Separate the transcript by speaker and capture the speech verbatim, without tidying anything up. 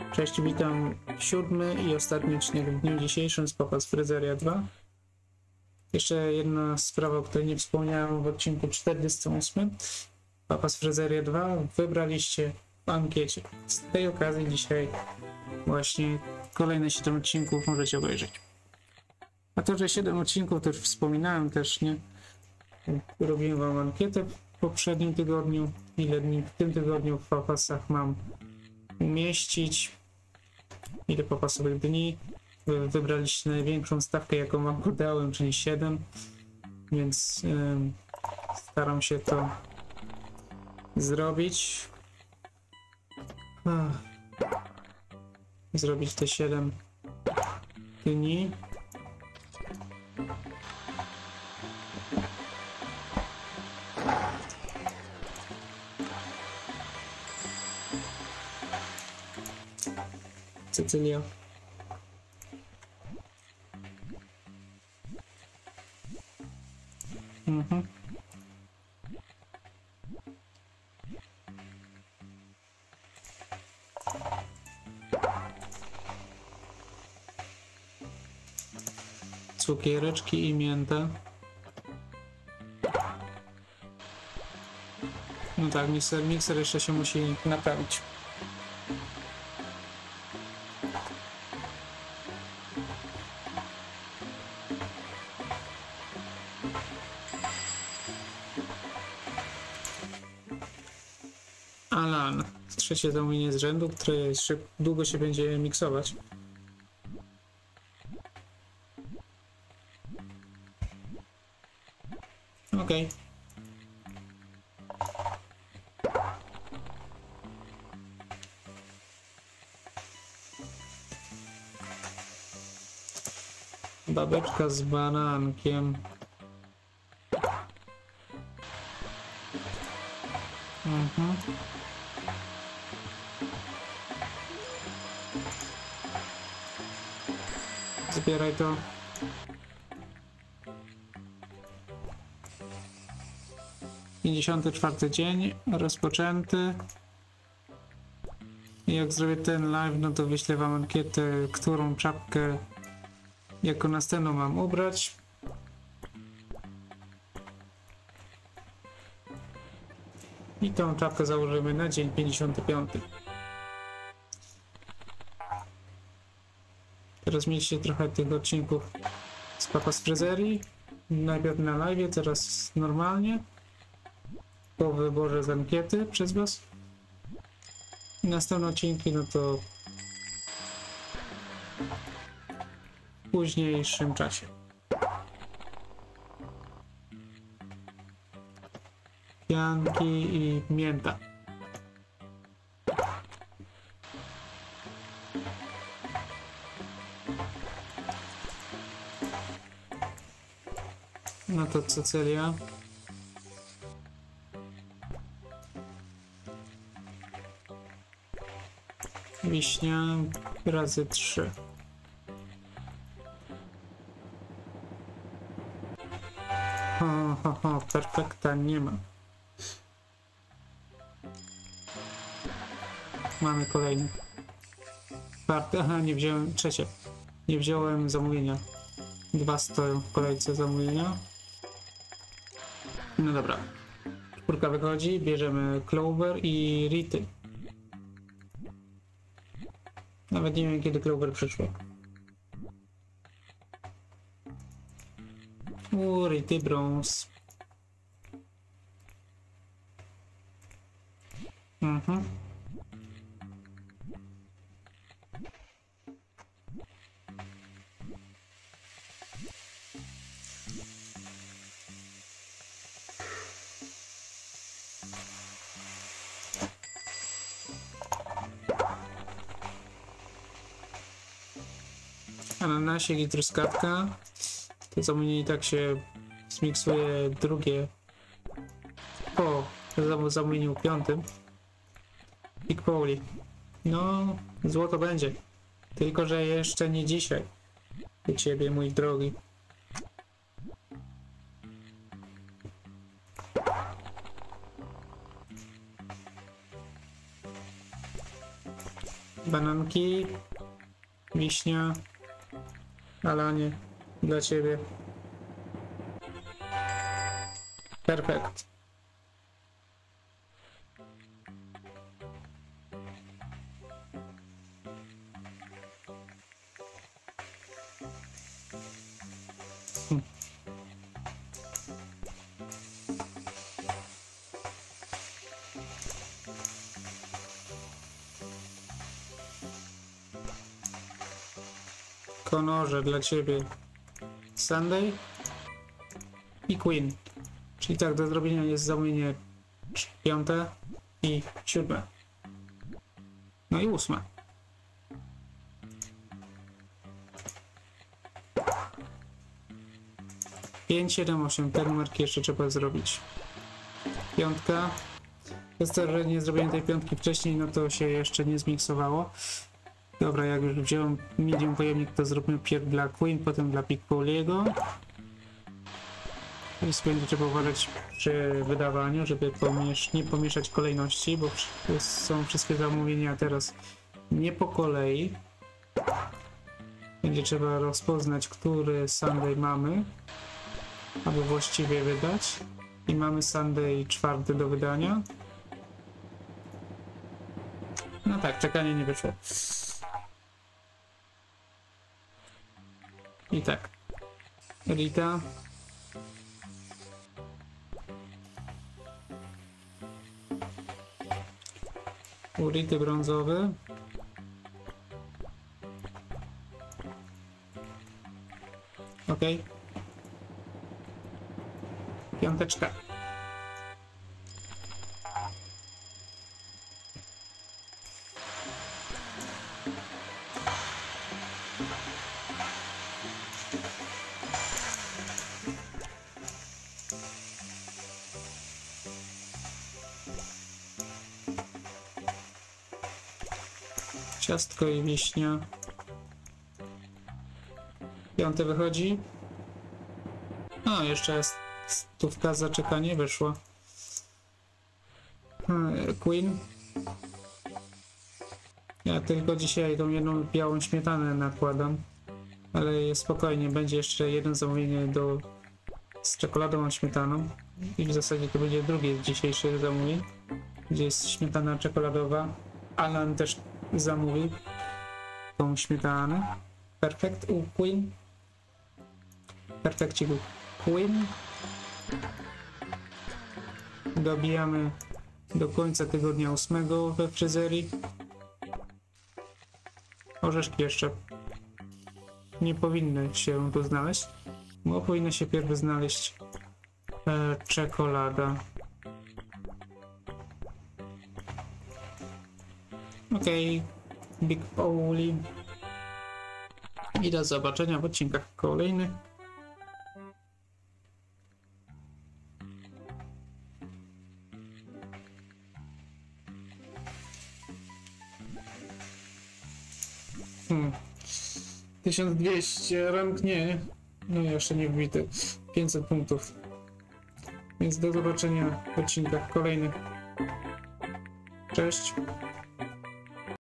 Speaker 1: Cześć, witam. Siódmy i ostatni odcinek w dniu dzisiejszym z Papas Fryzeria dwa. Jeszcze jedna sprawa, o której nie wspomniałem w odcinku czterdziestym ósmym. Papas Fryzeria dwa wybraliście w ankiecie. Z tej okazji dzisiaj właśnie kolejne siedem odcinków możecie obejrzeć. A to, że siedem odcinków, to już wspominałem też, nie? Robiłem wam ankietę w poprzednim tygodniu, ile dni w tym tygodniu w Papasach mam umieścić, ile papasowych dni. Wy wybraliście największą stawkę, jaką wam podałem, czyli siedem, więc yy, staram się to zrobić. Ach. Zrobić te siedem dni. Cecylia. Mhm. Cukiereczki i mięta. No tak, mikser, mikser jeszcze się musi naprawić. Alan, trzecie zamówienie z rzędu, które jeszcze długo się będzie miksować. Okej. Babeczka z banankiem. Mhm. Zbieraj to. pięćdziesiąty czwarty dzień rozpoczęty. I jak zrobię ten live, no to wyślę wam ankietę, którą czapkę jako następną mam ubrać. I tą czapkę założymy na dzień pięćdziesiąty piąty. Teraz mieliście trochę tych odcinków z Papas Fryzerii. Najpierw na live, teraz normalnie. Po wyborze z ankiety przez was. I następne odcinki, no to w późniejszym czasie. Pianki i mięta. No to Cecylia. Wiśnia razy trzy. Ho, ho, ho, perfekta nie ma. Mamy kolejny. Czwarty, aha, nie wziąłem, trzecie. Nie wziąłem zamówienia. Dwa stoją w kolejce zamówienia. No dobra. Czwórka wychodzi, bierzemy Clover i Rity. Nawet nie wiem, kiedy Clover przyszło. Uuu, Rity brąz. Mhm. Ananasik i truskawka. To zamówienie i tak się zmiksuje drugie po zamówieniu piątym. Big Poli. No, złoto będzie. Tylko że jeszcze nie dzisiaj. U ciebie, mój drogi. Bananki. Wiśnia. Alanie. Dla ciebie. Perfekt. Hm. Konorze dla ciebie. Sunday i Queen. Czyli tak, do zrobienia jest zamówienie piąte i siódme. No i ósme. pięć, siedem, osiem. Te numerki jeszcze trzeba zrobić. Piątka. Przez to, że nie zrobiłem tej piątki wcześniej, no to się jeszcze nie zmiksowało. Dobra, jak już wziąłem medium pojemnik, to zróbmy pierw dla Queen, potem dla Big Pauliego. I będzie trzeba uważać przy wydawaniu, żeby pomiesz nie pomieszać kolejności, bo są wszystkie zamówienia teraz nie po kolei. Będzie trzeba rozpoznać, który Sunday mamy, aby właściwie wydać. I mamy Sunday czwarty do wydania. No tak, czekanie nie wyszło. I tak. Rita. U Rity brązowy. Ok. Piąteczka. Ciastko i wiśnia. Piąty wychodzi. No, jeszcze stówka za czekanie wyszła. Queen. Ja tylko dzisiaj tą jedną białą śmietanę nakładam. Ale jest spokojnie, będzie jeszcze jedno zamówienie do z czekoladą a śmietaną. I w zasadzie to będzie drugie z dzisiejszych zamówień, gdzie jest śmietana czekoladowa. Alan też zamówi tą śmietanę. Perfekt u Queen. Perfekcik u Queen. Dobijamy do końca tygodnia ósmego we fryzerii. Orzeszki jeszcze nie powinny się tu znaleźć, bo powinna się pierw znaleźć e, czekolada. Okej, okay. Big Pauli. I do zobaczenia w odcinkach kolejnych. Hmm. tysiąc dwieście rank nie. No jeszcze nie wbite. pięćset punktów. Więc do zobaczenia w odcinkach kolejnych. Cześć.